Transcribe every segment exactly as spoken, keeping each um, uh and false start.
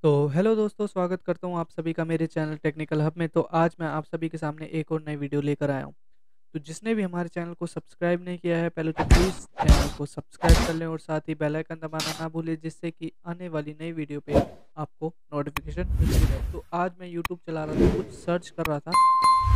तो हेलो दोस्तों, स्वागत करता हूँ आप सभी का मेरे चैनल टेक्निकल हब में। तो आज मैं आप सभी के सामने एक और नई वीडियो लेकर आया हूँ। तो जिसने भी हमारे चैनल को सब्सक्राइब नहीं किया है, पहले तो प्लीज़ चैनल को सब्सक्राइब कर लें और साथ ही बेल आइकन दबाना ना भूलें, जिससे कि आने वाली नई वीडियो पे आपको नोटिफिकेशन मिलती रहे। तो आज मैं यूट्यूब चला रहा था, कुछ सर्च कर रहा था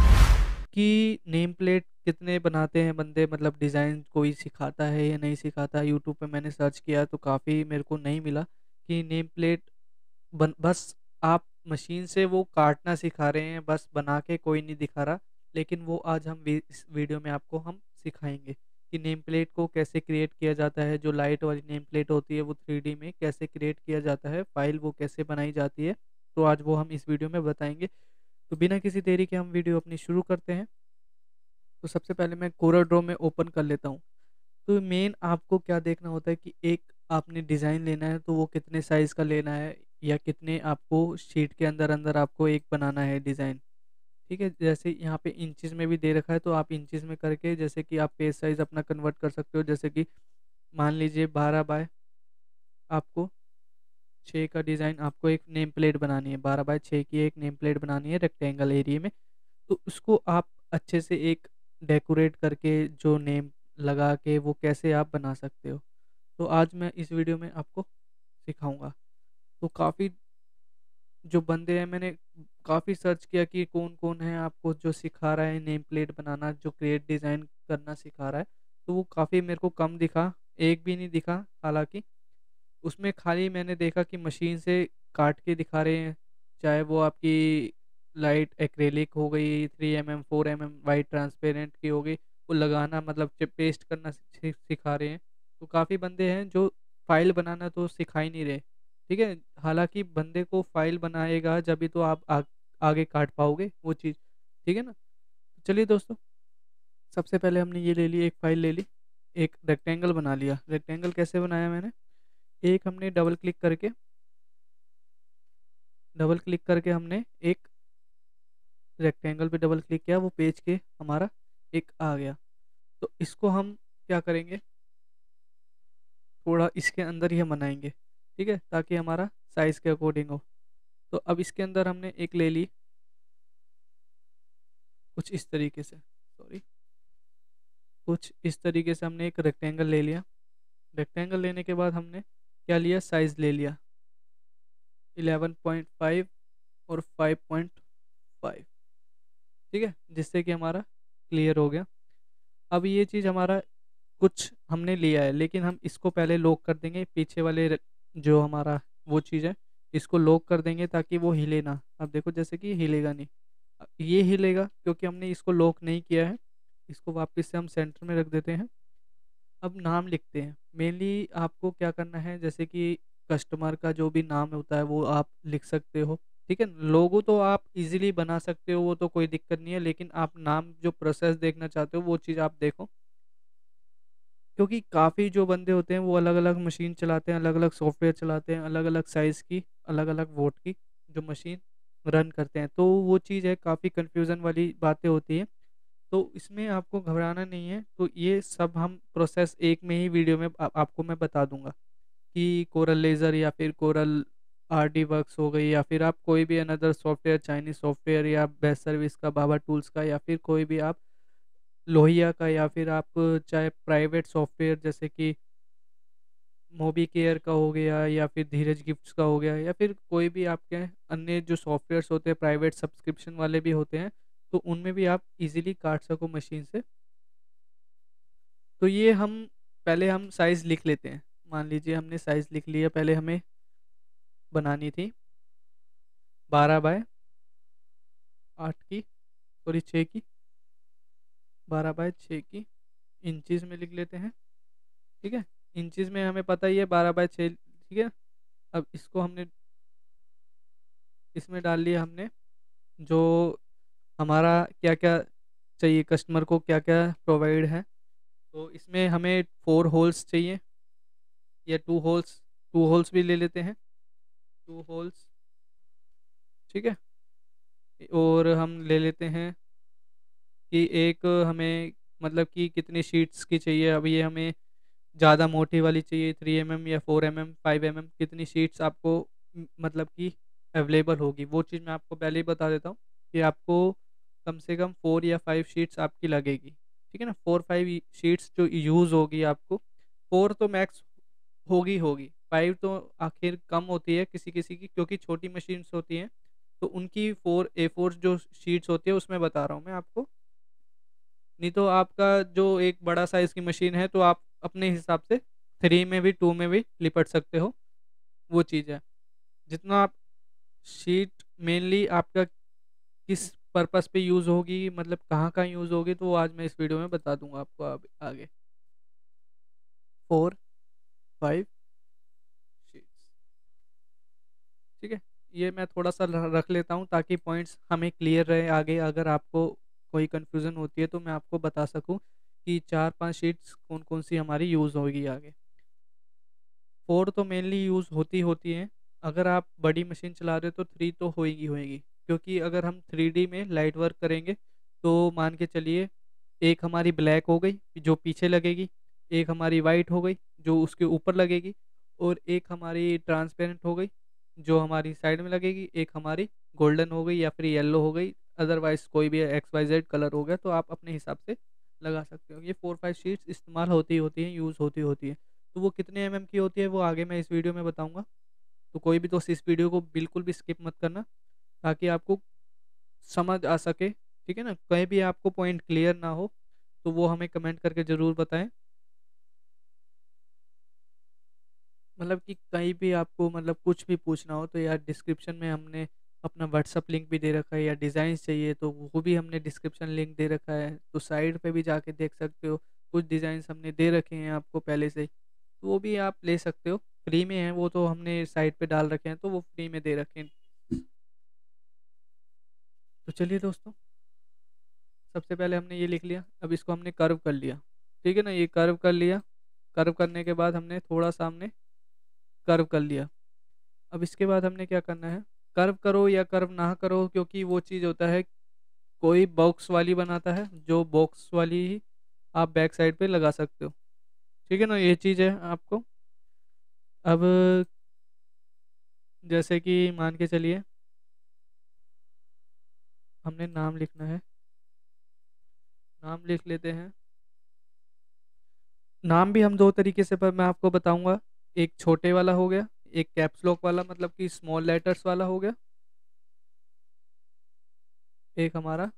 कि नेम प्लेट कितने बनाते हैं बंदे, मतलब डिज़ाइन कोई सिखाता है या नहीं सिखाता। यूट्यूब पे मैंने सर्च किया तो काफ़ी मेरे को नहीं मिला कि नेम प्लेट बन बस आप मशीन से वो काटना सिखा रहे हैं, बस बना के कोई नहीं दिखा रहा। लेकिन वो आज हम वी इस वीडियो में आपको हम सिखाएँगे कि नेम प्लेट को कैसे क्रिएट किया जाता है, जो लाइट वाली नेम प्लेट होती है वो थ्री डी में कैसे क्रिएट किया जाता है, फ़ाइल वो कैसे बनाई जाती है। तो आज वो हम इस वीडियो में बताएँगे। तो बिना किसी देरी के हम वीडियो अपनी शुरू करते हैं। तो सबसे पहले मैं कोरल ड्रॉ में ओपन कर लेता हूँ। तो मेन आपको क्या देखना होता है कि एक आपने डिज़ाइन लेना है तो वो कितने साइज़ का लेना है, या कितने आपको शीट के अंदर अंदर आपको एक बनाना है डिज़ाइन। ठीक है, जैसे यहाँ पे इंचज़ में भी दे रखा है तो आप इंचज़ में करके, जैसे कि आप पेज साइज़ अपना कन्वर्ट कर सकते हो। जैसे कि मान लीजिए बारह बाय आपको छः का डिज़ाइन, आपको एक नेम प्लेट बनानी है, बारह बाय छः की एक नेम प्लेट बनानी है रेक्टेंगल एरिया में। तो उसको आप अच्छे से एक डेकोरेट करके, जो नेम लगा के, वो कैसे आप बना सकते हो। तो आज मैं इस वीडियो में आपको सिखाऊँगा। तो काफ़ी जो बंदे हैं, मैंने काफ़ी सर्च किया कि कौन-कौन है आपको जो सिखा रहा है नेम प्लेट बनाना, जो क्रिएट डिज़ाइन करना सिखा रहा है। तो वो काफ़ी मेरे को कम दिखा, एक भी नहीं दिखा हालाँकि। उसमें खाली मैंने देखा कि मशीन से काट के दिखा रहे हैं, चाहे वो आपकी लाइट एक्रेलिक हो गई, three MM, four MM white transparent की हो गई, वो लगाना मतलब च पेस्ट करना सि सिखा रहे हैं। तो काफ़ी बंदे हैं जो फ़ाइल बनाना तो सिखा ही नहीं रहे, ठीक है? हालाँकि बंदे को फ़ाइल बनाएगा जभी तो आप आग आगे काट पाओगे वो चीज़, ठीक है ना? चलिए दोस्तों, सबसे पहले हमने ये ले ली, एक फ़ाइल ले ली, एक रेक्टेंगल बना लिया। रेक्टेंगल कैसे बनाया मैंने? एक हमने डबल क्लिक करके डबल क्लिक करके हमने एक रेक्टेंगल पे डबल क्लिक किया, वो पेज के हमारा एक आ गया। तो इसको हम क्या करेंगे, थोड़ा इसके अंदर ही हम बनाएँगे, ठीक है? ताकि हमारा साइज़ के अकॉर्डिंग हो। तो अब इसके अंदर हमने एक ले ली, कुछ इस तरीके से, सॉरी, कुछ इस तरीके से हमने एक रेक्टेंगल ले लिया। रेक्टेंगल लेने के बाद हमने क्या लिया, साइज़ ले लिया इलेवन पॉइंट फ़ाइव और फ़ाइव पॉइंट फ़ाइव, ठीक है? जिससे कि हमारा क्लियर हो गया। अब ये चीज़ हमारा कुछ हमने लिया है, लेकिन हम इसको पहले लॉक कर देंगे, पीछे वाले र जो हमारा वो चीज़ है, इसको लॉक कर देंगे ताकि वो हिले ना। अब देखो जैसे कि हिलेगा नहीं। अ, ये हिलेगा क्योंकि हमने इसको लॉक नहीं किया है। इसको वापस से हम सेंटर में रख देते हैं। अब नाम लिखते हैं। मेनली आपको क्या करना है, जैसे कि कस्टमर का जो भी नाम होता है वो आप लिख सकते हो, ठीक है? लोगो तो आप ईज़िली बना सकते हो, वो तो कोई दिक्कत नहीं है, लेकिन आप नाम जो प्रोसेस देखना चाहते हो वो चीज़ आप देखो। क्योंकि काफ़ी जो बंदे होते हैं वो अलग-अलग मशीन चलाते हैं, अलग-अलग सॉफ्टवेयर चलाते हैं, अलग-अलग साइज़ की, अलग-अलग वोट की जो मशीन रन करते हैं। तो वो चीज़ है, काफ़ी कन्फ्यूज़न वाली बातें होती हैं। तो इसमें आपको घबराना नहीं है। तो ये सब हम प्रोसेस एक में ही वीडियो में आ आपको मैं बता दूँगा कि कोरल लेज़र या फिर कोरल आरडी वर्क्स हो गई, या फिर आप कोई भी अनदर सॉफ्टवेयर, चाइनीज़ सॉफ्टवेयर या बेस्ट सर्विस का, बाबा टूल्स का, या फिर कोई भी आप लोहिया का, या फिर आप चाहे प्राइवेट सॉफ्टवेयर जैसे कि मोबी केयर का हो गया, या फिर धीरज गिफ्ट्स का हो गया, या फिर कोई भी आपके अन्य जो सॉफ्टवेयर्स होते हैं प्राइवेट सब्सक्रिप्शन वाले भी होते हैं, तो उनमें भी आप इजीली काट सको मशीन से। तो ये हम पहले हम साइज़ लिख लेते हैं। मान लीजिए हमने साइज़ लिख लिया, पहले हमें बनानी थी बारह बाय आठ की, सॉरी छः की, बारह बाय छः की इंचज़ में लिख लेते हैं, ठीक है? इंचज़ में हमें पता ही है बारह बाय छः, ठीक है? अब इसको हमने इसमें डाल लिया हमने, जो हमारा क्या-क्या चाहिए, कस्टमर को क्या-क्या प्रोवाइड है। तो इसमें हमें फ़ोर होल्स चाहिए, या टू होल्स, टू होल्स भी ले लेते हैं, टू होल्स, ठीक है? और हम ले लेते हैं कि एक हमें, मतलब कि कितनी शीट्स की चाहिए। अब ये हमें ज़्यादा मोटी वाली चाहिए, थ्री एमएम या फोर एमएम, फाइव एमएम, कितनी शीट्स आपको म- मतलब कि अवेलेबल होगी। वो चीज़ मैं आपको पहले ही बता देता हूँ कि आपको कम से कम फोर या फाइव शीट्स आपकी लगेगी। ठीक है ना, फोर फाइव शीट्स जो यूज़ होगी आपको, फोर तो मैक्स होगी होगी, फाइव तो आखिर कम होती है किसी किसी की, क्योंकि छोटी मशीन्स होती हैं तो उनकी फोर ए फोर जो शीट्स होती है उसमें बता रहा हूँ मैं आपको। नहीं तो आपका जो एक बड़ा साइज की मशीन है तो आप अपने हिसाब से थ्री में भी टू में भी लिपट सकते हो, वो चीज़ है। जितना आप शीट मेनली आपका किस पर्पस पे यूज़ होगी, मतलब कहाँ कहाँ यूज़ होगी, तो वो आज मैं इस वीडियो में बता दूंगा आपको अब आगे। फोर फाइव शीट्स, ठीक है। ये मैं थोड़ा सा र- रख लेता हूँ ताकि पॉइंट्स हमें क्लियर रहे आगे, अगर आपको कोई कन्फ्यूज़न होती है तो मैं आपको बता सकूँ कि चार पांच शीट्स कौन कौन सी हमारी यूज़ होगी आगे। फोर तो मेनली यूज़ होती होती हैं। अगर आप बड़ी मशीन चला रहे हो तो थ्री तो होएगी होएगी, क्योंकि अगर हम थ्री डी में लाइट वर्क करेंगे तो मान के चलिए, एक हमारी ब्लैक हो गई जो पीछे लगेगी, एक हमारी वाइट हो गई जो उसके ऊपर लगेगी, और एक हमारी ट्रांसपेरेंट हो गई जो हमारी साइड में लगेगी, एक हमारी गोल्डन हो गई या फिर येलो हो गई, अदरवाइज कोई भी एक्स वाई जेड कलर हो गया, तो आप अपने हिसाब से लगा सकते हो। ये फोर फाइव शीट्स इस्तेमाल होती होती हैं, यूज़ होती होती हैं। तो वो कितने एम एम की होती है वो आगे मैं इस वीडियो में बताऊंगा। तो कोई भी दोस्त इस वीडियो को बिल्कुल भी स्किप मत करना, ताकि आपको समझ आ सके। ठीक है ना, कहीं भी आपको पॉइंट क्लियर ना हो तो वो हमें कमेंट करके ज़रूर बताएं। मतलब कि कहीं भी आपको मतलब कुछ भी पूछना हो तो यार, डिस्क्रिप्शन में हमने अपना व्हाट्सअप लिंक भी दे रखा है, या डिज़ाइन चाहिए तो वो भी हमने डिस्क्रिप्शन लिंक दे रखा है, तो साइड पे भी जाके देख सकते हो। कुछ डिज़ाइंस हमने दे रखे हैं आपको पहले से ही, तो वो भी आप ले सकते हो। फ्री में है वो, तो हमने साइट पे डाल रखे हैं तो वो फ्री में दे रखे हैं। तो चलिए दोस्तों, सबसे पहले हमने ये लिख लिया, अब इसको हमने कर्व कर लिया। ठीक है ना, ये कर्व कर लिया। कर्व करने के बाद हमने थोड़ा सा हमने कर्व कर लिया। अब इसके बाद हमने क्या करना है, कर्व करो या कर्व ना करो, क्योंकि वो चीज़ होता है, कोई बॉक्स वाली बनाता है, जो बॉक्स वाली ही आप बैक साइड पे लगा सकते हो। ठीक है ना, ये चीज़ है आपको। अब जैसे कि मान के चलिए, हमने नाम लिखना है, नाम लिख लेते हैं। नाम भी हम दो तरीके से पर मैं आपको बताऊंगा। एक छोटे वाला हो गया, एक कैप्स लॉक वाला, मतलब कि स्मॉल लेटर्स वाला हो गया, एक हमारा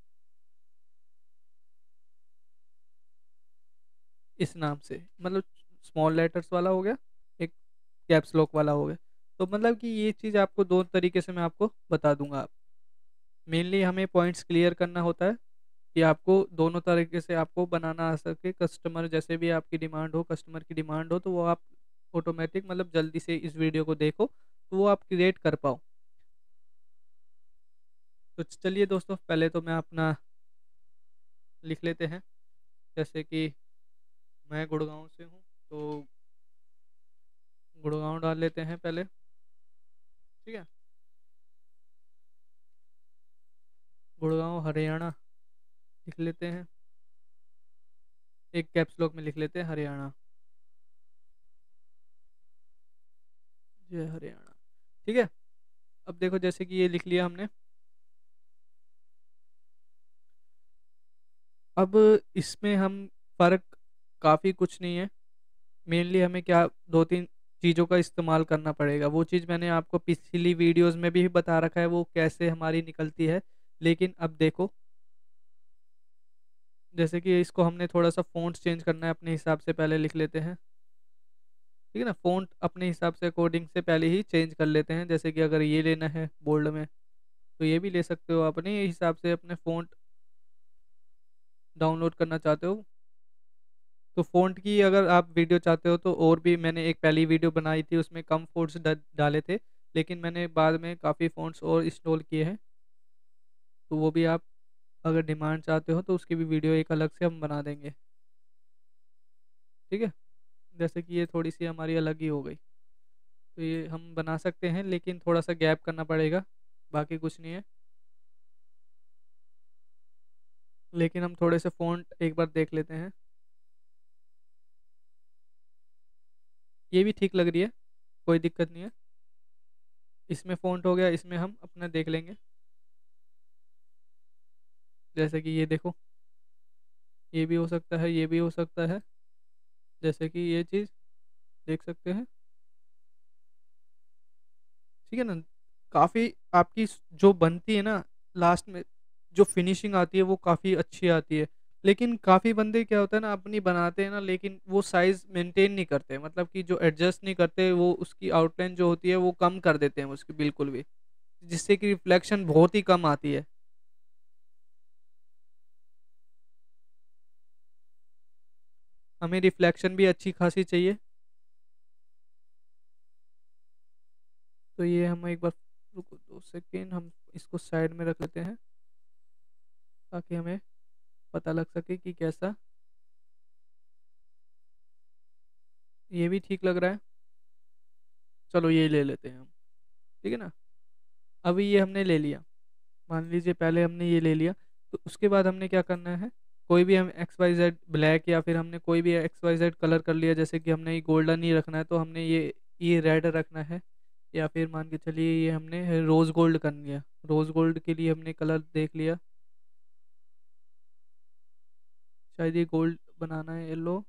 इस नाम से, मतलब स्मॉल लेटर्स वाला हो गया, एक कैप्स लॉक वाला हो गया। तो मतलब कि ये चीज़ आपको दो तरीके से मैं आपको बता दूंगा। मेनली हमें पॉइंट्स क्लियर करना होता है कि आपको दोनों तरीके से आपको बनाना आ सके, कस्टमर जैसे भी आपकी डिमांड हो, कस्टमर की डिमांड हो, तो वो आप ऑटोमेटिक मतलब जल्दी से इस वीडियो को देखो तो वो आप क्रिएट कर पाओ। तो चलिए दोस्तों, पहले तो मैं अपना लिख लेते हैं। जैसे कि मैं गुड़गांव से हूँ, तो गुड़गांव डाल लेते हैं पहले। ठीक है, गुड़गांव हरियाणा लिख लेते हैं, एक कैप्स लॉक में लिख लेते हैं हरियाणा, जय हरियाणा। ठीक है, अब देखो जैसे कि ये लिख लिया हमने। अब इसमें हम फ़र्क काफ़ी कुछ नहीं है। मेनली हमें क्या, दो तीन चीज़ों का इस्तेमाल करना पड़ेगा, वो चीज़ मैंने आपको पिछली वीडियोस में भी बता रखा है वो कैसे हमारी निकलती है। लेकिन अब देखो, जैसे कि इसको हमने थोड़ा सा फ़ॉन्ट चेंज करना है अपने हिसाब से, पहले लिख लेते हैं। ठीक है ना, फ़ॉन्ट अपने हिसाब से अकॉर्डिंग से पहले ही चेंज कर लेते हैं। जैसे कि अगर ये लेना है बोल्ड में तो ये भी ले सकते हो, अपने हिसाब से अपने फ़ॉन्ट डाउनलोड करना चाहते हो तो फ़ॉन्ट की अगर आप वीडियो चाहते हो तो, और भी मैंने एक पहली वीडियो बनाई थी उसमें कम फ़ॉन्ट्स डाले थे, लेकिन मैंने बाद में काफ़ी फ़ॉन्ट्स और इंस्टॉल किए हैं। तो वो भी आप अगर डिमांड चाहते हो तो उसकी भी वीडियो एक अलग से हम बना देंगे। ठीक है, जैसे कि ये थोड़ी सी हमारी अलग ही हो गई, तो ये हम बना सकते हैं लेकिन थोड़ा सा गैप करना पड़ेगा, बाकी कुछ नहीं है। लेकिन हम थोड़े से फ़ॉन्ट एक बार देख लेते हैं। ये भी ठीक लग रही है, कोई दिक्कत नहीं है। इसमें फ़ॉन्ट हो गया, इसमें हम अपना देख लेंगे। जैसे कि ये देखो, ये भी हो सकता है, ये भी हो सकता है। जैसे कि ये चीज़ देख सकते हैं, ठीक है ना? काफ़ी आपकी स जो बनती है ना, लास्ट में जो फिनिशिंग आती है वो काफ़ी अच्छी आती है। लेकिन काफ़ी बंदे क्या होता है ना, अपनी बनाते हैं ना, लेकिन वो साइज़ मेंटेन नहीं करते, मतलब कि जो एडजस्ट नहीं करते, वो उसकी आउटलाइन जो होती है वो कम कर देते हैं उसकी बिल्कुल भी, जिससे कि रिफ्लेक्शन बहुत ही कम आती है। हमें रिफ्लेक्शन भी अच्छी खासी चाहिए। तो ये हम एक बार, रुको दो सेकेंड, हम इसको साइड में रख लेते हैं ताकि हमें पता लग सके कि कैसा। ये भी ठीक लग रहा है। चलो ये ले लेते हैं हम, ठीक है ना? अभी ये हमने ले लिया, मान लीजिए पहले हमने ये ले लिया। तो उसके बाद हमने क्या करना है, कोई भी हम एक्स वाई जेड ब्लैक, या फिर हमने कोई भी एक्स वाई जेड कलर कर लिया, जैसे कि हमने ये गोल्डन ही रखना है तो हमने ये ये रेड रखना है। या फिर मान के चलिए ये हमने रोज़ गोल्ड कर लिया। रोज़ गोल्ड के लिए हमने कलर देख लिया, शायद ये गोल्ड बनाना है, येलो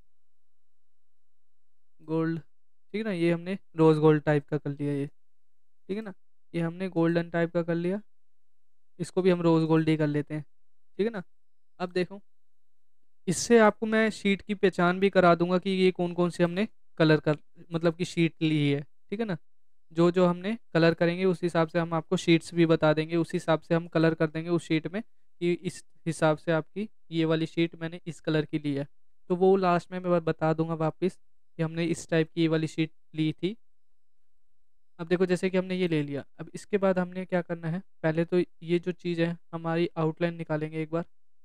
गोल्ड, ठीक है ना? ये हमने रोज़ गोल्ड टाइप का कर लिया ये, ठीक है ना? ये हमने गोल्डन टाइप का कर लिया, इसको भी हम रोज़ गोल्ड ही कर लेते हैं, ठीक है ना? अब देखो, इससे आपको मैं शीट की पहचान भी करा दूंगा कि ये कौन कौन से हमने कलर कर, मतलब कि शीट ली है, ठीक है ना? जो जो हमने कलर करेंगे उस हिसाब से हम आपको शीट्स भी बता देंगे, उस हिसाब से हम कलर कर देंगे उस शीट में कि इस हिसाब से आपकी ये वाली शीट मैंने इस कलर की ली है। तो वो लास्ट में मैं बता दूंगा वापस कि हमने इस टाइप की ये वाली शीट ली थी। अब देखो, जैसे कि हमने ये ले लिया, अब इसके बाद हमने क्या करना है, पहले तो ये जो चीज़ है हमारी आउटलाइन निकालेंगे एक बार।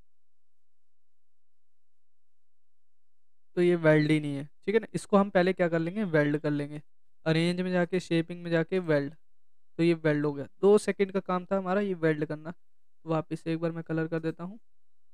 तो ये वेल्ड ही नहीं है, ठीक है ना? इसको हम पहले क्या कर लेंगे, वेल्ड कर लेंगे। अरेंज में जाके, शेपिंग में जाके वेल्ड। तो ये वेल्ड हो गया, दो सेकंड का काम था हमारा ये वेल्ड करना। तो वापस से एक बार मैं कलर कर देता हूँ,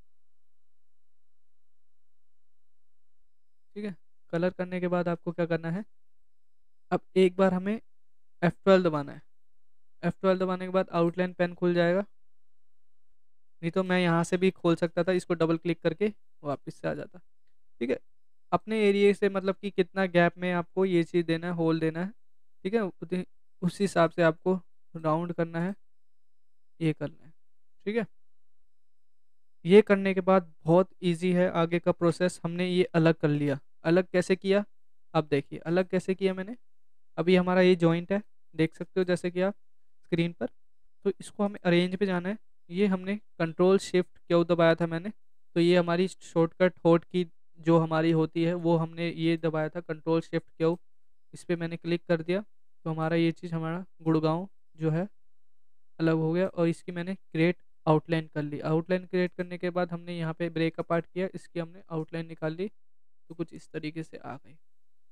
ठीक है? कलर करने के बाद आपको क्या करना है, अब एक बार हमें एफ ट्वेल्व दबाना है। एफ ट्वेल्व दबाने के बाद आउटलाइन पेन खुल जाएगा। नहीं तो मैं यहाँ से भी खोल सकता था, इसको डबल क्लिक करके वापस से आ जाता, ठीक है? अपने एरिया से, मतलब कि कितना गैप में आपको ये चीज़ देना है, होल देना है, ठीक है? उतनी उस हिसाब से आपको राउंड करना है, ये करना है, ठीक है? ये करने के बाद बहुत इजी है आगे का प्रोसेस। हमने ये अलग कर लिया। अलग कैसे किया, अब देखिए अलग कैसे किया मैंने। अभी हमारा ये जॉइंट है, देख सकते हो जैसे कि आप स्क्रीन पर। तो इसको हमें अरेंज पे जाना है। ये हमने कंट्रोल शिफ्ट क्यों दबाया था मैंने, तो ये हमारी शॉर्टकट होट की जो हमारी होती है वो हमने ये दबाया था, कंट्रोल शिफ्ट क्यों। इस पर मैंने क्लिक कर दिया तो हमारा ये चीज़, हमारा गुड़गांव जो है अलग हो गया। और इसकी मैंने क्रिएट आउटलाइन कर ली। आउटलाइन क्रिएट करने के बाद हमने यहाँ पे ब्रेक अपार्ट किया, इसकी हमने आउटलाइन निकाल ली। तो कुछ इस तरीके से आ गई,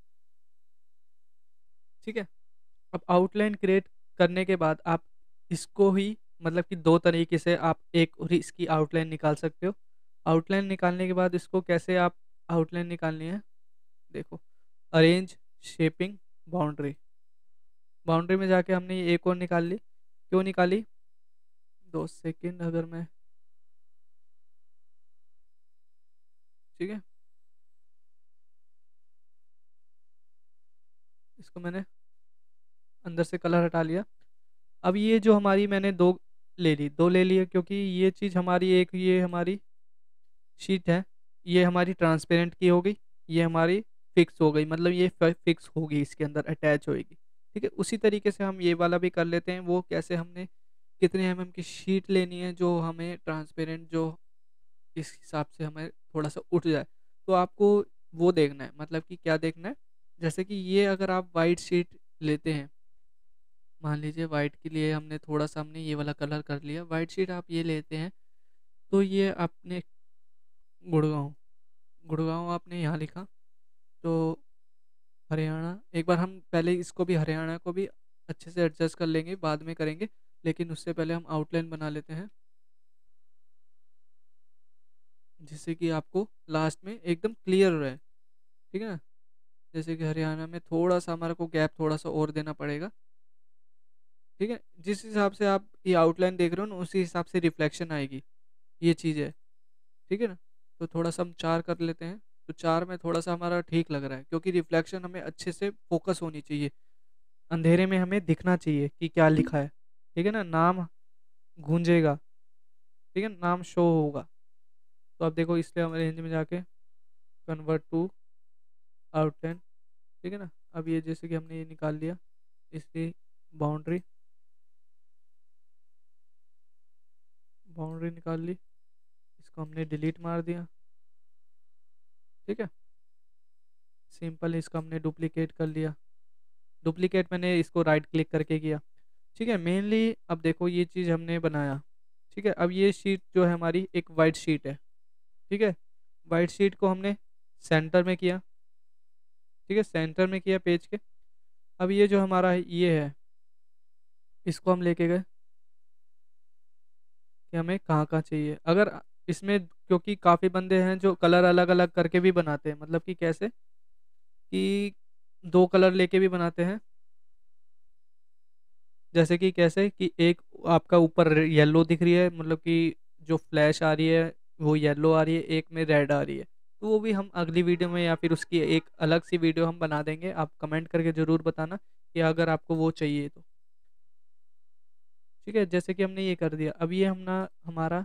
ठीक है? अब आउटलाइन क्रिएट करने के बाद आप इसको ही, मतलब कि दो तरीके से आप एक और इसकी आउटलाइन निकाल सकते हो। आउटलाइन निकालने के बाद इसको कैसे आप आउटलाइन निकालनी है, देखो, अरेंज, शेपिंग, बाउंड्री। बाउंड्री में जाके हमने ये एक और निकाल ली। क्यों निकाली, दो सेकंड, अगर मैं, ठीक है, इसको मैंने अंदर से कलर हटा लिया। अब ये जो हमारी मैंने दो ले ली, दो ले ली है क्योंकि ये चीज़ हमारी, एक ये हमारी शीट है, ये हमारी ट्रांसपेरेंट की हो गई, ये हमारी फिक्स हो गई, मतलब ये फिक्स होगी, इसके अंदर अटैच होगी, ठीक है? उसी तरीके से हम ये वाला भी कर लेते हैं। वो कैसे, हमने कितने एम एम की शीट लेनी है जो हमें ट्रांसपेरेंट, जो इस हिसाब से हमें थोड़ा सा उठ जाए। तो आपको वो देखना है, मतलब कि क्या देखना है, जैसे कि ये अगर आप वाइट शीट लेते हैं, मान लीजिए वाइट के लिए हमने थोड़ा सा, हमने ये वाला कलर कर लिया, वाइट शीट आप ये लेते हैं। तो ये आपने गुड़गांव, गुड़गांव आपने यहाँ लिखा, तो हरियाणा, एक बार हम पहले इसको भी, हरियाणा को भी अच्छे से एडजस्ट कर लेंगे, बाद में करेंगे। लेकिन उससे पहले हम आउटलाइन बना लेते हैं, जिससे कि आपको लास्ट में एकदम क्लियर रहे, ठीक है ना? जैसे कि हरियाणा में थोड़ा सा हमारे को गैप थोड़ा सा और देना पड़ेगा, ठीक है, जिस हिसाब से आप ये आउटलाइन देख रहे हो ना उसी हिसाब से रिफ्लेक्शन आएगी, ये चीज़ है। ठीक है ना? तो थोड़ा सा हम चार कर लेते हैं। तो चार में थोड़ा सा हमारा ठीक लग रहा है, क्योंकि रिफ्लेक्शन हमें अच्छे से फोकस होनी चाहिए, अंधेरे में हमें दिखना चाहिए कि क्या लिखा है। ठीक है ना? नाम गूंजेगा, ठीक है, नाम शो होगा। तो आप देखो, इसलिए हम रेंज में जाके कन्वर्ट टू आउटलाइन, ठीक है ना? अब ये जैसे कि हमने ये निकाल लिया, इसकी बाउंड्री बाउंड्री निकाल ली, इसको हमने डिलीट मार दिया। ठीक है, सिंपल, इसका हमने डुप्लीकेट कर लिया। डुप्लीकेट मैंने इसको राइट क्लिक करके किया। ठीक है, मेनली अब देखो ये चीज़ हमने बनाया। ठीक है, अब ये शीट जो है हमारी एक वाइट शीट है। ठीक है, वाइट शीट को हमने सेंटर में किया। ठीक है, सेंटर में किया पेज के। अब ये जो हमारा ये है, इसको हम लेके गए कि हमें कहाँ कहाँ चाहिए। अगर इसमें, क्योंकि काफ़ी बंदे हैं जो कलर अलग अलग करके भी बनाते हैं, मतलब कि कैसे कि दो कलर लेके भी बनाते हैं। जैसे कि कैसे कि एक आपका ऊपर येलो दिख रही है, मतलब कि जो फ्लैश आ रही है वो येलो आ रही है, एक में रेड आ रही है। तो वो भी हम अगली वीडियो में या फिर उसकी एक अलग सी वीडियो हम बना देंगे। आप कमेंट करके ज़रूर बताना कि अगर आपको वो चाहिए तो। ठीक है, जैसे कि हमने ये कर दिया। अब ये हम ना हमारा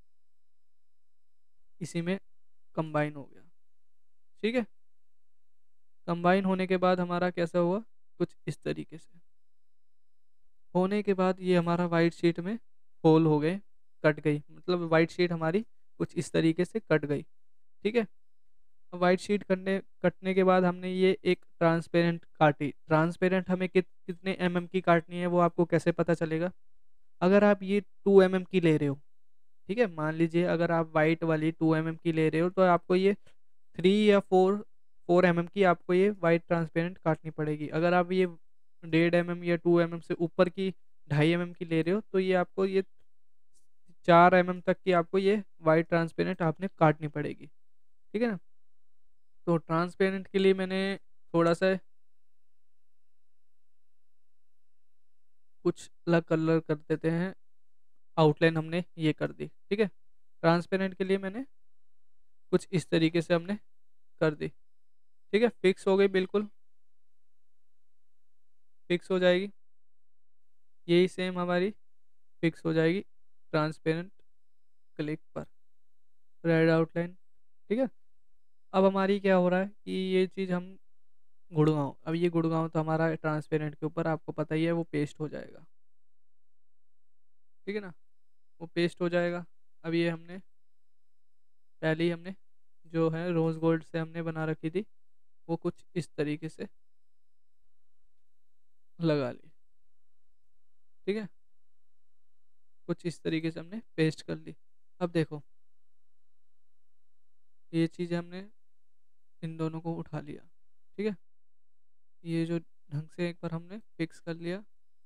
इसी में कंबाइन हो गया। ठीक है, कंबाइन होने के बाद हमारा कैसा हुआ, कुछ इस तरीके से होने के बाद ये हमारा वाइट शीट में होल हो गए, कट गई, मतलब वाइट शीट हमारी कुछ इस तरीके से कट गई। ठीक है, वाइट शीट कटने कटने के बाद हमने ये एक ट्रांसपेरेंट काटी। ट्रांसपेरेंट हमें कित कितने एम एम की काटनी है वो आपको कैसे पता चलेगा? अगर आप ये टू एम एम की ले रहे हो, ठीक है, मान लीजिए अगर आप वाइट वाली टू एम एम की ले रहे हो, तो आपको ये थ्री या फोर फोर एम एम की आपको ये वाइट ट्रांसपेरेंट काटनी पड़ेगी। अगर आप ये डेढ़ एम एम या टू एम एम से ऊपर की ढाई एम एम की ले रहे हो, तो ये आपको ये चार एम एम तक की आपको ये वाइट ट्रांसपेरेंट आपने काटनी पड़ेगी। ठीक है ना? तो ट्रांसपेरेंट के लिए मैंने थोड़ा सा कुछ अलग कलर कर देते हैं। आउटलाइन हमने ये कर दी। ठीक है, ट्रांसपेरेंट के लिए मैंने कुछ इस तरीके से हमने कर दी। ठीक है, फिक्स हो गई, बिल्कुल फिक्स हो जाएगी। यही सेम हमारी फिक्स हो जाएगी ट्रांसपेरेंट क्लिक पर, रेड आउटलाइन। ठीक है, अब हमारी क्या हो रहा है कि ये चीज़ हम गुड़गांव, अब ये गुड़गांव तो हमारा ट्रांसपेरेंट के ऊपर आपको पता ही है वो पेस्ट हो जाएगा। ठीक है ना? वो पेस्ट हो जाएगा। अब ये हमने पहले ही हमने जो है रोज़ गोल्ड से हमने बना रखी थी, वो कुछ इस तरीके से लगा ली। ठीक है, कुछ इस तरीके से हमने पेस्ट कर ली। अब देखो, ये चीज़ हमने इन दोनों को उठा लिया। ठीक है, ये जो ढंग से एक बार हमने फिक्स कर लिया।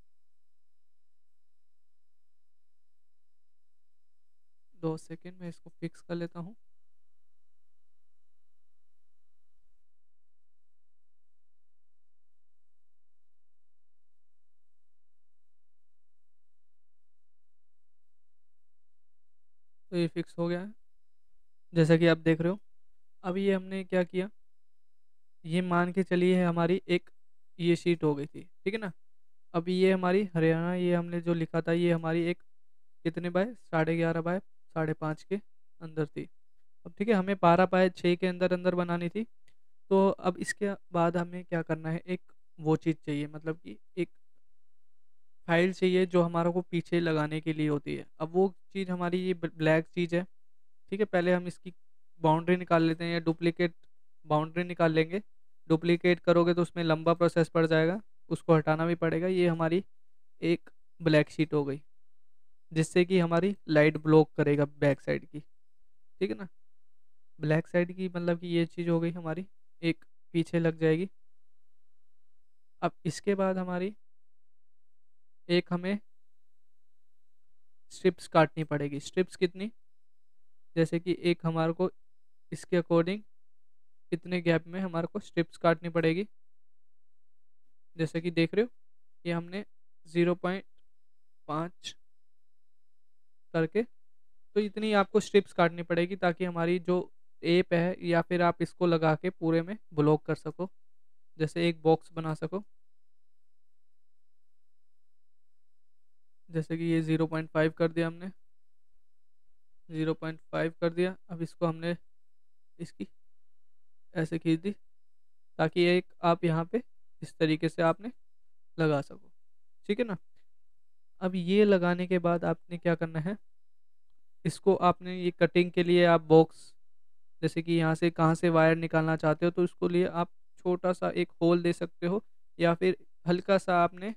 दो सेकेंड में इसको फिक्स कर लेता हूँ। तो ये फिक्स हो गया है, जैसा कि आप देख रहे हो। अब ये हमने क्या किया, ये मान के चलिए हमारी एक ये शीट हो गई थी। ठीक है ना? अब ये हमारी हरियाणा, ये हमने जो लिखा था ये हमारी एक कितने बाय साढ़े ग्यारह बाय साढ़े पाँच के अंदर थी। अब ठीक है, हमें बारह बाय छः के अंदर अंदर बनानी थी। तो अब इसके बाद हमें क्या करना है, एक वो चीज़ चाहिए, मतलब कि एक फाइल चाहिए जो हमारे को पीछे लगाने के लिए होती है। अब वो चीज़ हमारी ये ब्लैक चीज़ है। ठीक है, पहले हम इसकी बाउंड्री निकाल लेते हैं, या डुप्लीकेट बाउंड्री निकाल लेंगे। डुप्लीकेट करोगे तो उसमें लंबा प्रोसेस पड़ जाएगा, उसको हटाना भी पड़ेगा। ये हमारी एक ब्लैक शीट हो गई, जिससे कि हमारी लाइट ब्लॉक करेगा बैक साइड की। ठीक है ना? ब्लैक साइड की मतलब कि ये चीज़ हो गई हमारी, एक पीछे लग जाएगी। अब इसके बाद हमारी एक हमें स्ट्रिप्स काटनी पड़ेगी। स्ट्रिप्स कितनी, जैसे कि एक हमारे को इसके अकॉर्डिंग इतने गैप में हमारे को स्ट्रिप्स काटनी पड़ेगी। जैसे कि देख रहे हो, ये हमने ज़ीरो पॉइंट पाँच करके, तो इतनी आपको स्ट्रिप्स काटनी पड़ेगी ताकि हमारी जो एप है या फिर आप इसको लगा के पूरे में ब्लॉक कर सको, जैसे एक बॉक्स बना सको। जैसे कि ये ज़ीरो पॉइंट फाइव कर दिया हमने, ज़ीरो पॉइंट फाइव कर दिया। अब इसको हमने इसकी ऐसे खींच दी ताकि एक आप यहाँ पे इस तरीके से आपने लगा सको, ठीक है ना। अब ये लगाने के बाद आपने क्या करना है, इसको आपने ये कटिंग के लिए आप बॉक्स, जैसे कि यहाँ से कहाँ से वायर निकालना चाहते हो तो उसको लिए आप छोटा सा एक होल दे सकते हो, या फिर हल्का सा आपने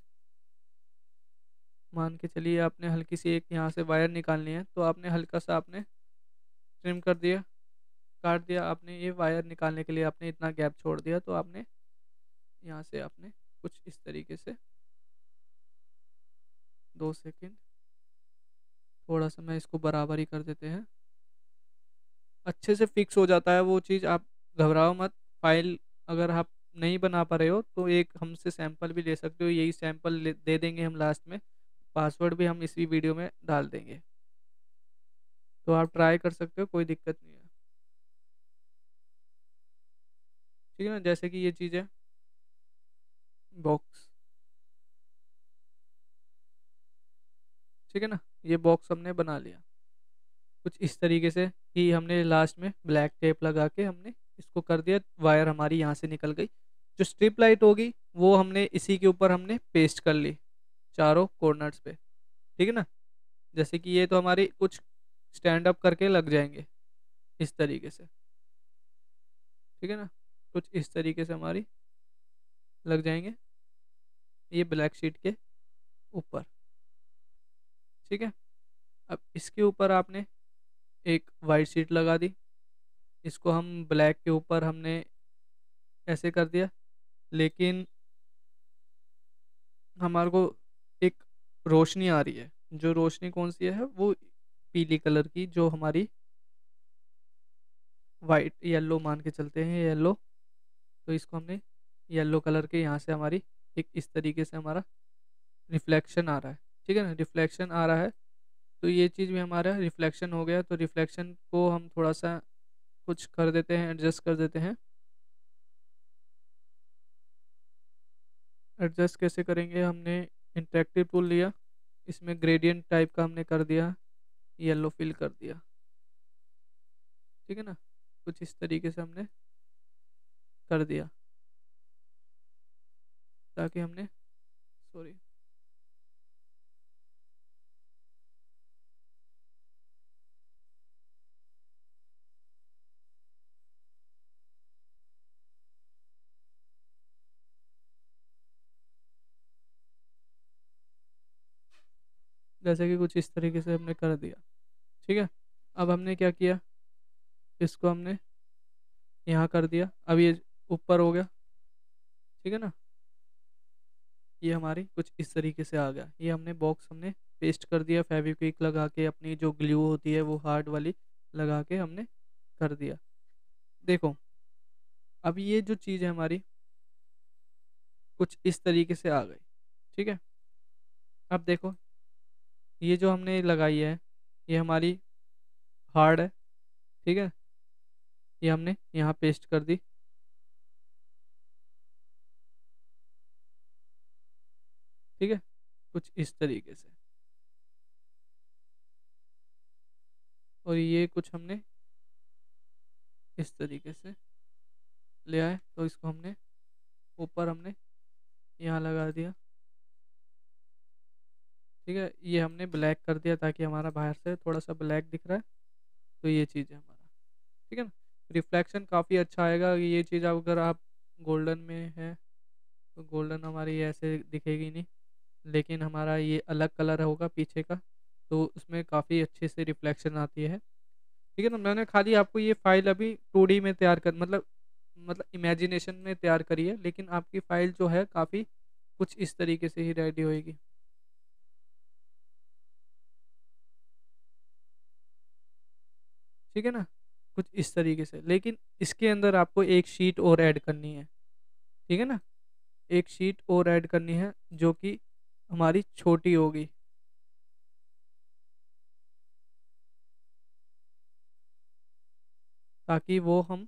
मान के चलिए आपने हल्की सी एक यहाँ से वायर निकालनी है तो आपने हल्का सा आपने ट्रिम कर दिया, काट दिया। आपने ये वायर निकालने के लिए आपने इतना गैप छोड़ दिया, तो आपने यहाँ से आपने कुछ इस तरीके से, दो सेकंड, थोड़ा सा मैं इसको बराबर ही कर देते हैं, अच्छे से फिक्स हो जाता है वो चीज़। आप घबराओ मत। फाइल अगर आप नहीं बना पा रहे हो तो एक हमसे सैंपल भी ले सकते हो, यही सैंपल ले- दे देंगे हम लास्ट में, पासवर्ड भी हम इसी वीडियो में डाल देंगे, तो आप ट्राई कर सकते हो, कोई दिक्कत नहीं है, ठीक है ना। जैसे कि ये चीज़ है बॉक्स, ठीक है ना, ये बॉक्स हमने बना लिया कुछ इस तरीके से कि हमने लास्ट में ब्लैक टेप लगा के हमने इसको कर दिया, वायर हमारी यहाँ से निकल गई। जो स्ट्रिप लाइट होगी वो हमने इसी के ऊपर हमने पेस्ट कर ली चारों कॉर्नर्स पे, ठीक है ना। जैसे कि ये तो हमारी कुछ स्टैंड अप करके लग जाएंगे इस तरीके से, ठीक है ना, कुछ इस तरीके से हमारी लग जाएंगे ये ब्लैक शीट के ऊपर, ठीक है। अब इसके ऊपर आपने एक वाइट शीट लगा दी, इसको हम ब्लैक के ऊपर हमने ऐसे कर दिया, लेकिन हमारे को एक रोशनी आ रही है, जो रोशनी कौन सी है वो पीली कलर की, जो हमारी वाइट येलो मान के चलते हैं, येलो। तो इसको हमने येलो कलर के यहाँ से हमारी एक इस तरीके से हमारा रिफ्लेक्शन आ रहा है, ठीक है ना, रिफ्लेक्शन आ रहा है। तो ये चीज़ भी हमारा रिफ्लेक्शन हो गया, तो रिफ्लेक्शन को हम थोड़ा सा कुछ कर देते हैं, एडजस्ट कर देते हैं। एडजस्ट कैसे करेंगे, हमने इंटरेक्टिव टूल लिया, इसमें ग्रेडियंट टाइप का हमने कर दिया, येलो फिल कर दिया, ठीक है ना, कुछ इस तरीके से हमने कर दिया ताकि हमने, सॉरी, जैसे कि कुछ इस तरीके से हमने कर दिया, ठीक है। अब हमने क्या किया, इसको हमने यहाँ कर दिया, अब ये ऊपर हो गया, ठीक है ना। ये हमारी कुछ इस तरीके से आ गया, ये हमने बॉक्स हमने पेस्ट कर दिया, फेविक्विक लगा के, अपनी जो ग्लू होती है वो हार्ड वाली लगा के हमने कर दिया। देखो अब ये जो चीज़ है हमारी कुछ इस तरीके से आ गई, ठीक है। अब देखो ये जो हमने लगाई है ये हमारी हार्ड है, ठीक है, ये हमने यहाँ पेस्ट कर दी, ठीक है, कुछ इस तरीके से। और ये कुछ हमने इस तरीके से ले आए, तो इसको हमने ऊपर हमने यहाँ लगा दिया, ठीक है। ये हमने ब्लैक कर दिया ताकि हमारा बाहर से थोड़ा सा ब्लैक दिख रहा है, तो ये चीज़ है हमारा, ठीक है ना। रिफ्लेक्शन काफ़ी अच्छा आएगा, ये चीज़ अगर आप गोल्डन में है तो गोल्डन हमारी ऐसे दिखेगी नहीं, लेकिन हमारा ये अलग कलर होगा पीछे का, तो उसमें काफ़ी अच्छे से रिफ्लेक्शन आती है, ठीक है ना। मैंने खाली आपको ये फाइल अभी टू डी में तैयार कर, मतलब मतलब इमेजिनेशन में तैयार करी है, लेकिन आपकी फाइल जो है काफ़ी कुछ इस तरीके से ही रेडी होएगी, ठीक है ना, कुछ इस तरीके से। लेकिन इसके अंदर आपको एक शीट और ऐड करनी है, ठीक है ना, एक शीट और ऐड करनी है जो कि हमारी छोटी होगी, ताकि वो हम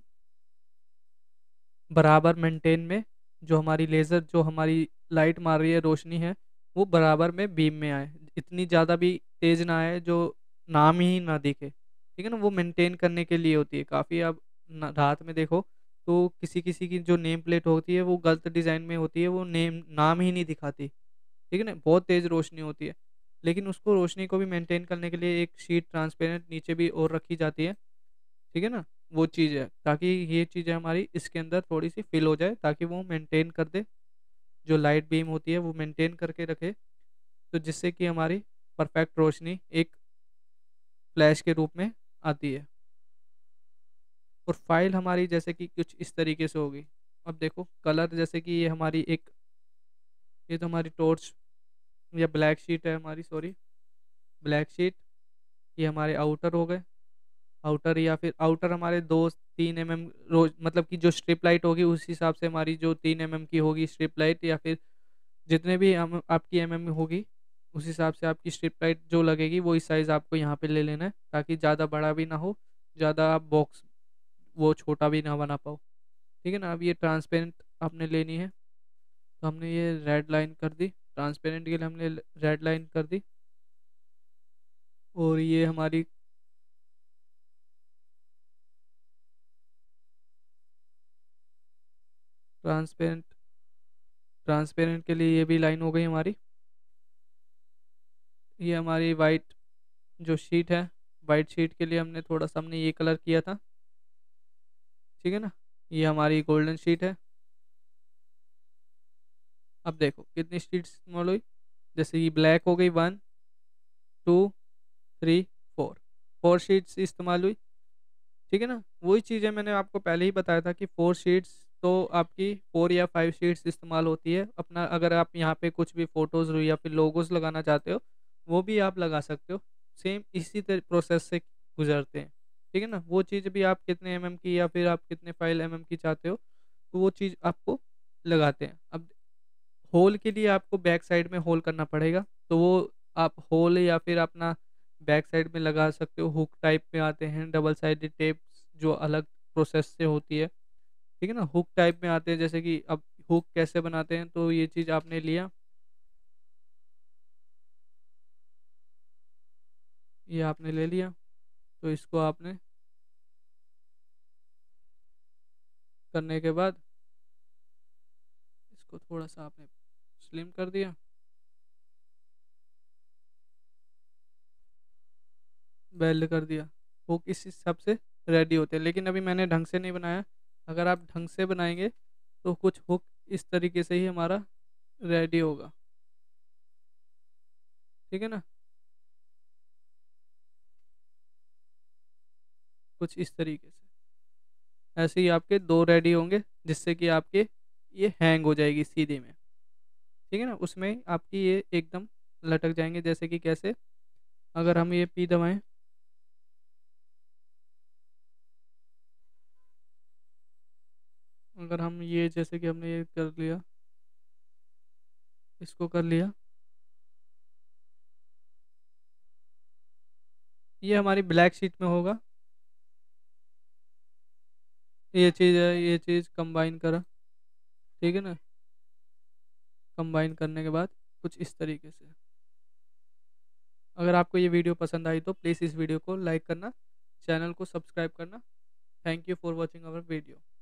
बराबर मेंटेन में, जो हमारी लेज़र जो हमारी लाइट मार रही है, रोशनी है, वो बराबर में बीम में आए, इतनी ज़्यादा भी तेज़ ना आए जो नाम ही ना दिखे। ठीक है ना, वो मेंटेन करने के लिए होती है काफ़ी। आप न- रात में देखो तो किसी किसी की जो नेम प्लेट होती है वो गलत डिज़ाइन में होती है, वो नेम नाम ही नहीं दिखाती। ठीक है ना, बहुत तेज़ रोशनी होती है, लेकिन उसको रोशनी को भी मेंटेन करने के लिए एक शीट ट्रांसपेरेंट नीचे भी और रखी जाती है। ठीक है ना, वो चीज़ है ताकि ये चीज़ें हमारी इसके अंदर थोड़ी सी फिल हो जाए, ताकि वो मेंटेन कर दे, जो लाइट बीम होती है वो मेंटेन करके रखे, तो जिससे कि हमारी परफेक्ट रोशनी एक फ्लैश के रूप में आती है। और फाइल हमारी जैसे कि कुछ इस तरीके से होगी। अब देखो कलर, जैसे कि ये हमारी एक, ये तो हमारी टॉर्च या ब्लैक शीट है हमारी, सॉरी, ब्लैक शीट। ये हमारे आउटर हो गए, आउटर, या फिर आउटर हमारे दो तीन एम एम रोज, मतलब कि जो स्ट्रिप लाइट होगी उस हिसाब से हमारी जो तीन एम एम की होगी स्ट्रिप लाइट, या फिर जितने भी हम आपकी एम एम में होगी उस हिसाब से आपकी स्ट्रिप लाइट जो लगेगी वो इस साइज़ आपको यहाँ पे ले लेना है, ताकि ज़्यादा बड़ा भी ना हो, ज़्यादा आप बॉक्स वो छोटा भी ना बना पाओ। ठीक है ना, अब ये ट्रांसपेरेंट आपने लेनी है, तो हमने ये रेड लाइन कर दी, ट्रांसपेरेंट के लिए हमने रेड लाइन कर दी। और ये हमारी ट्रांसपेरेंट ट्रांसपेरेंट के लिए ये भी लाइन हो गई हमारी। ये हमारी वाइट जो शीट है, वाइट शीट के लिए हमने थोड़ा सा हमने ये कलर किया था। ठीक है ना, ये हमारी गोल्डन शीट है। अब देखो कितनी शीट्स स्मॉल हुई, जैसे ये ब्लैक हो गई, one, two, three, four, four sheets इस्तेमाल हुई। ठीक है ना, वही चीज़ है, मैंने आपको पहले ही बताया था कि फोर शीट्स तो आपकी फोर या फाइव शीट्स इस्तेमाल होती है अपना। अगर आप यहाँ पे कुछ भी फोटोज़ या फिर लोगोस लगाना चाहते हो वो भी आप लगा सकते हो, सेम इसी तरह प्रोसेस से गुजरते हैं। ठीक है ना, वो चीज़ भी आप कितने एम एम की या फिर आप कितने फाइल एम एम की चाहते हो तो वो चीज़ आपको लगाते हैं। अब होल के लिए आपको बैक साइड में होल करना पड़ेगा, तो वो आप होल या फिर अपना बैक साइड में लगा सकते हो। हुक टाइप में आते हैं डबल साइडेड टेप, जो अलग प्रोसेस से होती है। ठीक है ना, हुक टाइप में आते हैं, जैसे कि अब हुक कैसे बनाते हैं, तो ये चीज़ आपने लिया, ये आपने ले लिया, तो इसको आपने करने के बाद इसको थोड़ा सा आपने स्लिम कर दिया, बेल्ड कर दिया। हुक इस हिसाब से रेडी होते हैं, लेकिन अभी मैंने ढंग से नहीं बनाया। अगर आप ढंग से बनाएंगे तो कुछ हुक इस तरीके से ही हमारा रेडी होगा। ठीक है ना, कुछ इस तरीके से ऐसे ही आपके दो रेडी होंगे, जिससे कि आपके ये हैंग हो जाएगी सीधे में। ठीक है ना, उसमें आपकी ये एकदम लटक जाएंगे, जैसे कि कैसे, अगर हम ये पी दबाएं, अगर हम ये जैसे कि हमने ये कर लिया, इसको कर लिया, ये हमारी ब्लैक शीट में होगा। ये चीज़ है, ये चीज़ कंबाइन करा। ठीक है ना, कंबाइन करने के बाद कुछ इस तरीके से। अगर आपको ये वीडियो पसंद आई तो प्लीज़ इस वीडियो को लाइक करना, चैनल को सब्सक्राइब करना। Thank you for watching our video.